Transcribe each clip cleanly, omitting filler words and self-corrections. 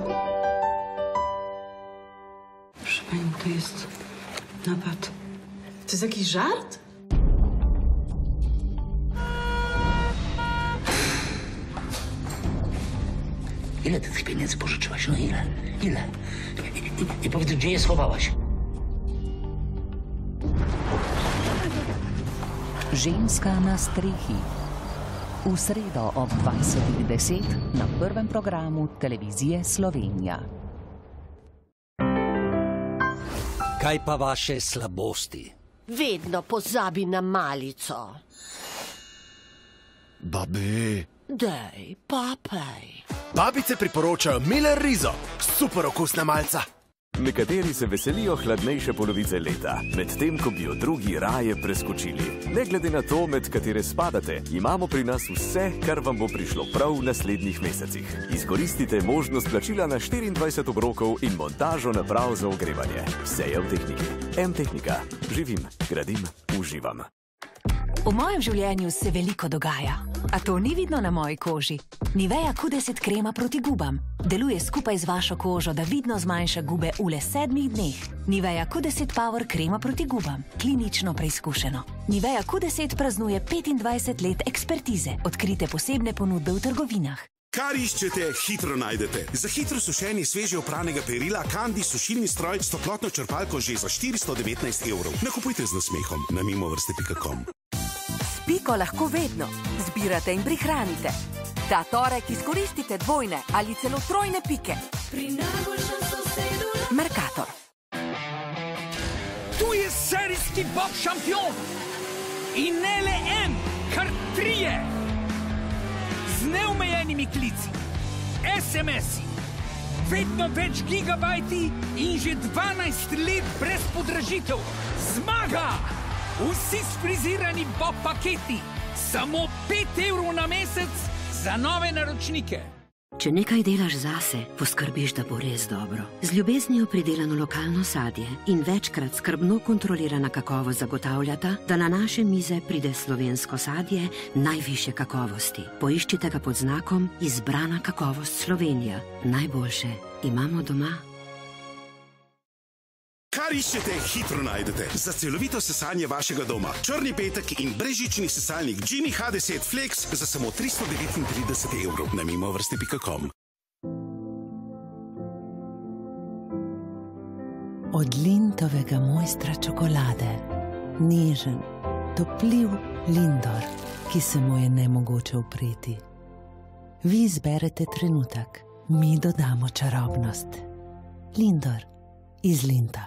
Proszę pani, to jest napad. To jest jakiś żart? Ile ty tych pieniędzy pożyczyłaś? No ile? Ile? I powiedz, gdzie je schowałaś? Ženska na strehi. V sredo ob 20:10 na prvem programu televizije Slovenija. Kaj pa vaše slabosti? Vedno pozabi na malico. Babi. Dej, papej. Babice priporočajo Miller Rizo. Super okusna malca. Nekateri se veselijo hladnejše polovice leta, medtem ko bi jo drugi raje preskočili. Ne glede na to, med katere spadate, imamo pri nas vse, kar vam bo prišlo prav v naslednjih mesecih. Izkoristite možnost plačila na 24 obrokov in montažo naprav za ogrevanje. Vse je v tehniki. M-tehnika. Živim, gradim, uživam. V mojem življenju se veliko dogaja, a to ni vidno na moji koži. Nivea Q10 krema proti gubam. Deluje skupaj z vašo kožo, da vidno zmanjša gube v le 7 dneh. Nivea Q10 Power krema proti gubam. Klinično preizkušeno. Nivea Q10 praznuje 25 let ekspertize. Odkrite posebne ponudbe v trgovinah. Kar iščete, hitro najdete. Za hitro sušenje sveže opranega perila Kandi sušilni stroj s toplotno črpalko že za 419 €. Nakupujte z nasmehom na mimovrste.com. Piko lahko vedno zbirate in prihranite. Ta torek izkoristite dvojne ali celo trojne pike. Pri najboljšem sosedu Mercator. Tu je serijski Bob šampion. In ne le en, kar 3. Z neomejenimi klici, SMS-i, vedno več gigabajti in že 12 let brez podražitev. Zmaga! Vsi sfrizirani Bob paketi. Samo 5 € na mesec za nove naročnike. Če nekaj delaš zase, poskrbiš, da bo res dobro. Z ljubeznijo pridelano lokalno sadje in večkrat skrbno kontrolirana kakovost zagotavljata, da na naše mize pride slovensko sadje najvišje kakovosti. Poiščite ga pod znakom Izbrana kakovost Slovenija. Najboljše imamo doma. Kar iščete, hitro najdete. Za celovito sesanje vašega doma. Črni petek in brezžični sesalnik Gini H10 Flex za samo 339 € na mimovrste.com. Od Lintovega mojstra čokolade. Nežen, topljiv Lindor, ki se mu je nemogoče upreti. Vi izberete trenutek, mi dodamo čarobnost. Lindor iz Linta.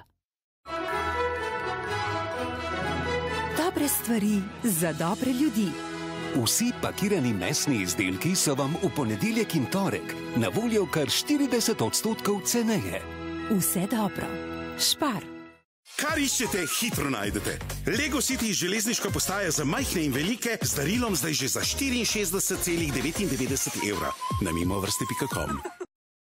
Dobre stvari za dobre ljudi. Vsi pakirani mesni izdelki so vam v ponedeljek in torek na voljo kar 40% ceneje. Vse dobro. Špar. Kar iščete, hitro najdete. Lego City železniška postaja za majhne in velike z darilom zdaj že za 64,99 € na mimovrste.com.